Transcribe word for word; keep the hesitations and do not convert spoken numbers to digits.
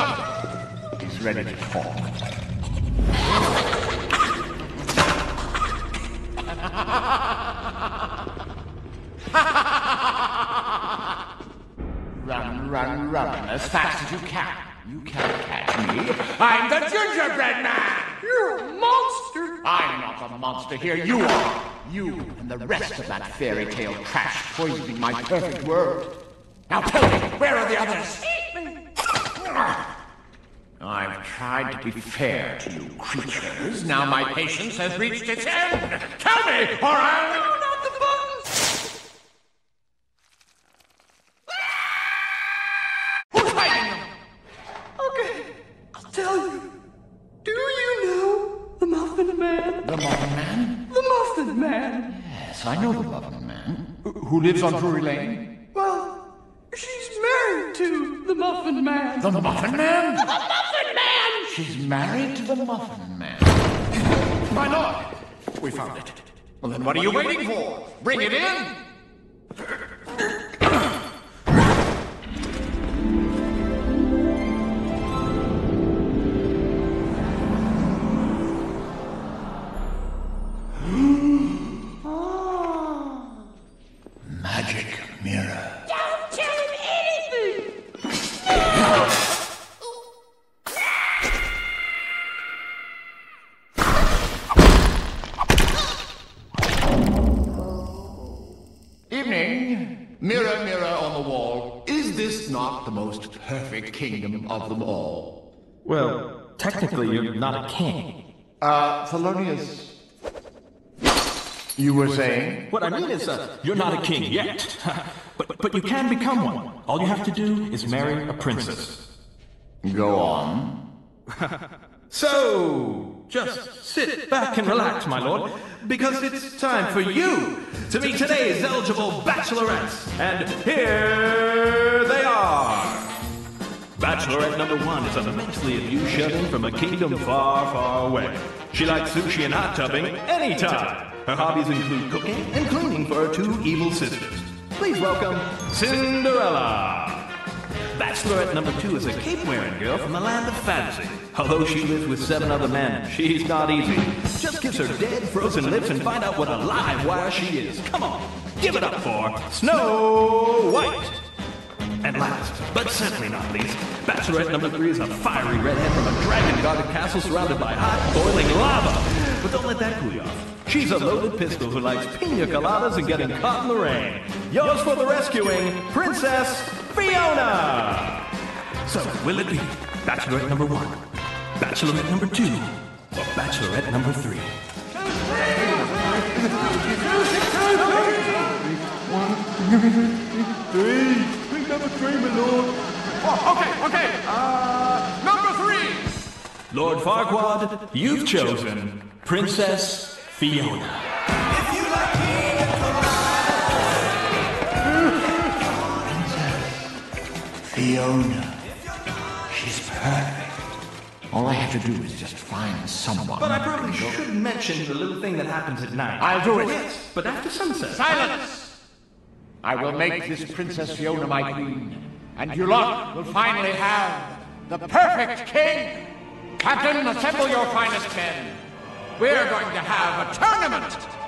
enough. He's ready to talk. Run, run, run as fast as you can. You can't catch me. I'm the gingerbread man! You're a monster! I'm not the monster here, you are! You and the rest of that fairy tale trash poisoning my perfect world. Now tell me, where are the others? Eat me! I've tried to be fair to you creatures. Now my patience has reached its end. Tell me, or I'll... No, not the buttons! Who's hiding them? Okay, I'll tell you. Do you know the Muffin Man? The Muffin Man? The Muffin Man! Yes, I know the Muffin Man. Who lives on Drury Lane? Well, she's married to the Muffin Man. The Muffin Man? The Muffin Man! She's married to the Muffin Man. My lord, we found it. Well, then what are you waiting for? Bring it in! Magic mirror. Don't tell him anything! Evening. Mirror, mirror on the wall. Is this not the most perfect kingdom of them all? Well, technically you're not a king. Uh, Thelonious... You were saying? What I mean is, uh, you're not a king yet. but, but you can become one. All you have to do is marry a princess. Go on. So, just sit back and relax, my lord, because it's time for you to meet today's eligible bachelorettes. And here they are. Bachelorette number one is an immensely abused shut-in from a kingdom far, far away. She likes sushi and hot tubbing anytime. Her hobbies include cooking and cleaning for her two evil sisters. Please welcome Cinderella. Bachelorette number two is a cape-wearing girl from the land of fantasy. Although she lives with seven other men, she's not easy. Just kiss her dead, frozen lips and find out what a live wire she is. Come on, give it up for Snow White. And last, but certainly not least, Bachelorette number three is a fiery redhead from a dragon-guarded castle surrounded by hot, boiling lava. But don't let that cool you off. She's a loaded pistol who likes pina coladas and getting caught in the rain. Yours for the rescuing, Princess Fiona! So, will it be Bachelorette number one, Bachelorette number two, or Bachelorette number three? Three. Pick number three, my lord. Oh, okay, okay. Uh, number three. Lord Farquaad, you've chosen Princess Fiona. If you like Princess Fiona. She's perfect. All I have to do is just find someone. But I probably should mention the little thing that happens at night. I'll do it. Yes, but after sunset. Silence! I will make this Princess Fiona my queen, and you lot will finally have the perfect king. Captain, assemble your finest men. We're going to have a tournament.